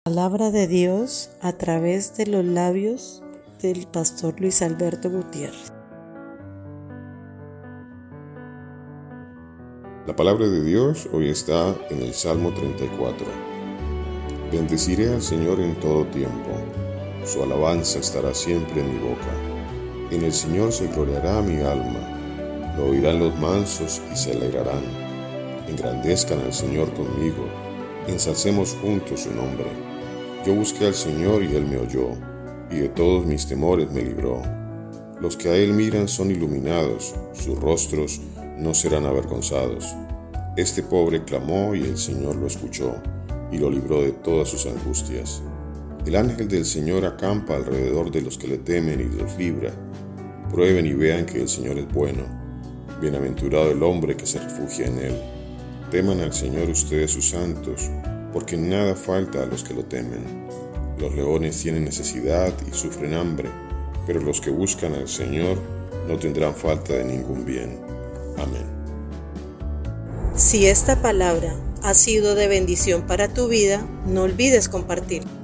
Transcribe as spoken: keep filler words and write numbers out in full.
Palabra de Dios a través de los labios del pastor Luis Alberto Gutiérrez. La palabra de Dios hoy está en el Salmo treinta y cuatro. Bendeciré al Señor en todo tiempo, su alabanza estará siempre en mi boca. En el Señor se gloriará mi alma, lo oirán los mansos y se alegrarán. Engrandezcan al Señor conmigo, ensalcemos juntos su nombre. Yo busqué al Señor y Él me oyó, y de todos mis temores me libró. Los que a Él miran son iluminados, sus rostros no serán avergonzados. Este pobre clamó y el Señor lo escuchó, y lo libró de todas sus angustias. El ángel del Señor acampa alrededor de los que le temen y los libra. Prueben y vean que el Señor es bueno. Bienaventurado el hombre que se refugia en Él. Teman al Señor ustedes sus santos, porque nada falta a los que lo temen. Los leones tienen necesidad y sufren hambre, pero los que buscan al Señor no tendrán falta de ningún bien. Amén. Si esta palabra ha sido de bendición para tu vida, no olvides compartir.